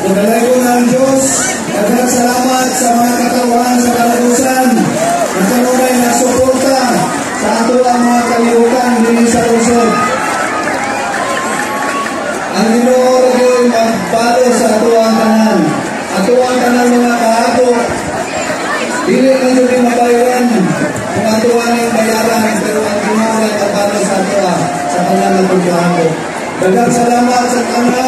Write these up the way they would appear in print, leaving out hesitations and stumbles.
Pagdalay ko ng Diyos, daghang salamat sa mga katauhan sa kalabusan, na kanunay na suporta sa ato ang mga kalihukan din sa lungsod. Ang Ginoo rin magbalo sa ato ang tanan. Ato ang tanan mga kaato, dili na yun mabayaran kung ato ang bayaran, pero ang Ginoo rin magbalo sa ato sa kanyang natungkuhan. Daghang salamat sa tanan.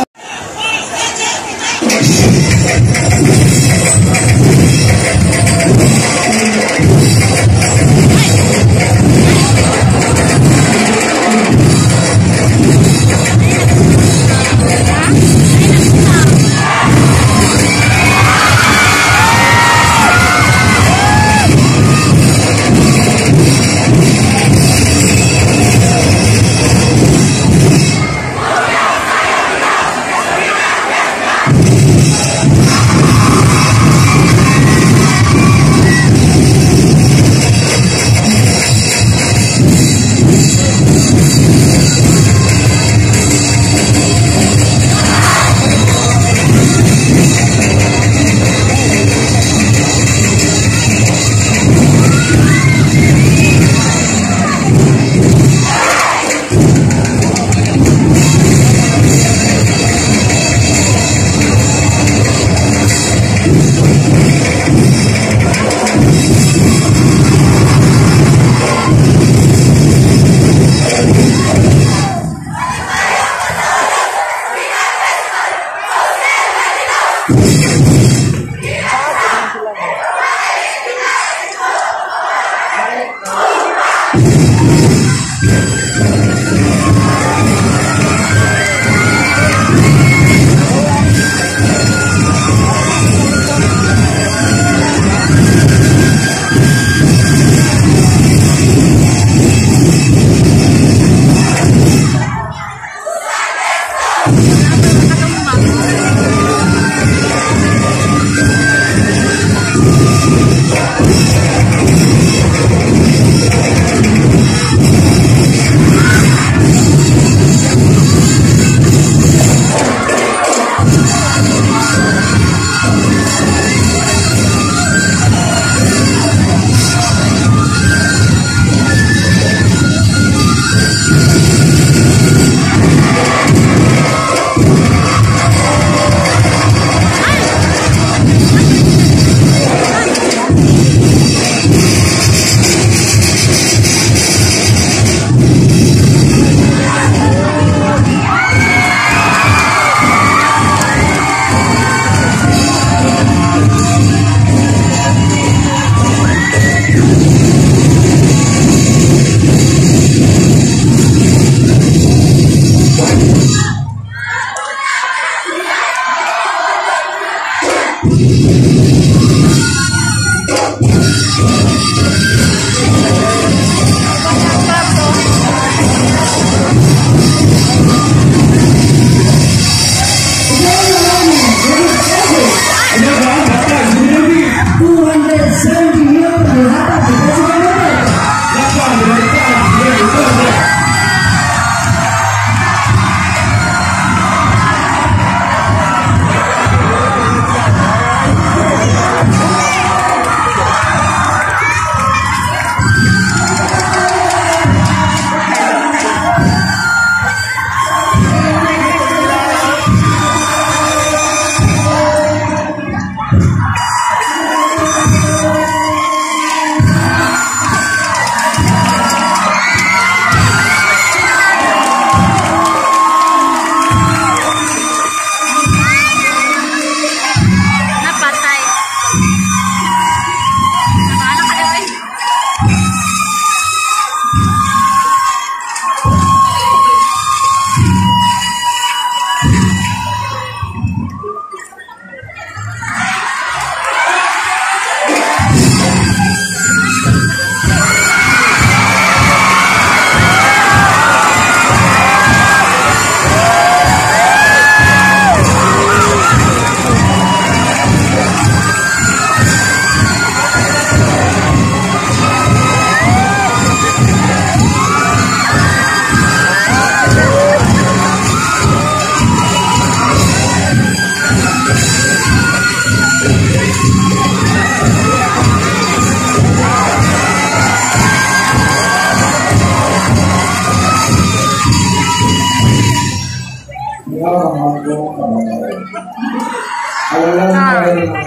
ang akong kamatayan. Alam kayo na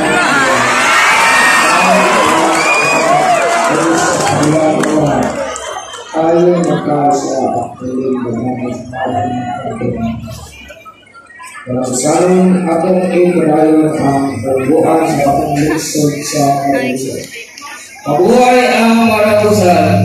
tayo magkasa ng Maraming atong ibrayon ang pagbuhan sa atong lisod sa kalusan. Mabuhay ang marabusan!